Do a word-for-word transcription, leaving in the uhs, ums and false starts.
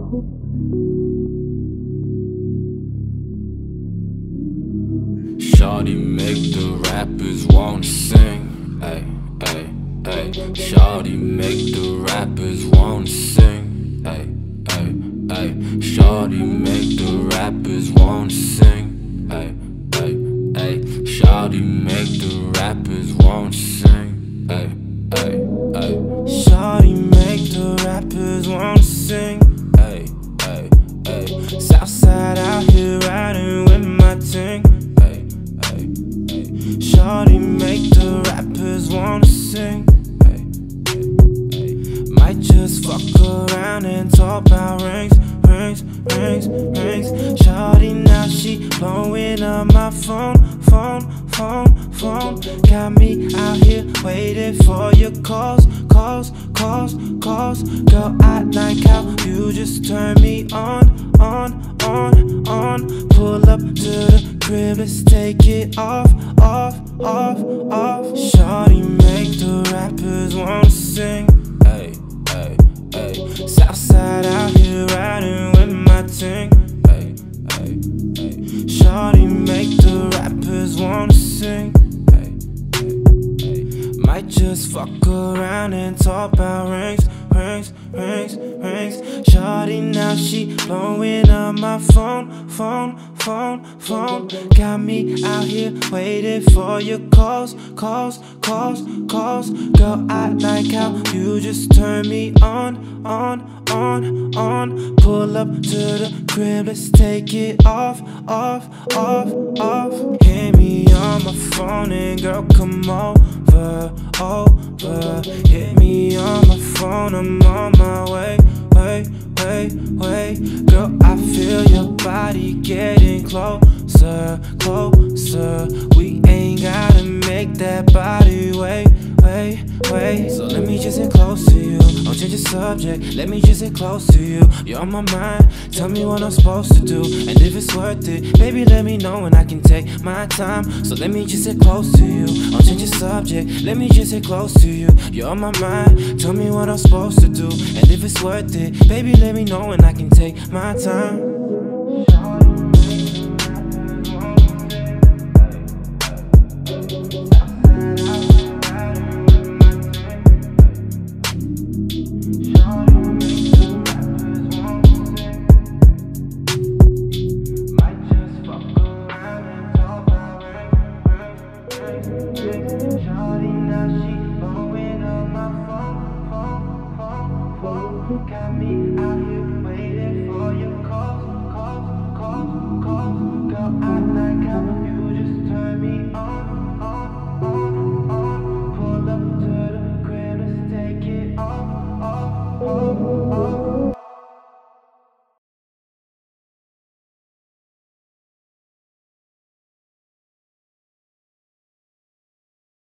Shawty make the rappers wanna sing, ay, ay, ay. Shawty make the rappers wanna sing, ay, ay, ay. Shawty make the rappers wanna sing, ay, ay, ay. Shawty make the rappers wanna sing, ay, ay, ay. Shawty make the rappers wanna sing, ay, ay, ay. Southside out here riding with my ting. Shawty make the rappers wanna sing, ay, ay, ay. Might just fuck around and talk about rings, rings, rings, rings. Shawty now she blowing up my phone, phone, phone, phone. Got me out here waiting for your calls, calls, calls, calls. Girl, I like how you just turn me on, on, on, on. Pull up to the crib, let's take it off, off, off, off. Shawty make the rappers wanna sing, ay, ay, ay. Southside out here riding with my ting, ay, ay, ay. Shawty make the rappers wanna sing, ay, ay, ay. Might just fuck around and talk about rings, rings, rings, rings. Shawty now she blowing up my phone, phone, phone, phone. Got me out here waiting for your calls, calls, calls, calls. Girl, I like how you just turn me on, on, on, on. Pull up to the crib, let's take it off, off, off, off. Hit me on my phone and girl, come over, over. Hit me on my phone, I'm on my way, way, way, way. Girl, I feel your body getting closer, closer. We ain't gotta make that body wait, wait, wait. So let me just get close to you. Don't change the subject, let me just get close to you. You're on my mind, tell me what I'm supposed to do. And if it's worth it, baby, let me know and I can take my time. So let me just get close to you. Don't change the subject, let me just get close to you. You're on my mind, tell me what I'm supposed to do. And if it's worth it, baby, let me know and I can take my time. Shawty now she blowing up my phone, phone, phone, phone. Got me out here waiting for your calls, calls, calls, calls. Girl, I like how you just turn me on.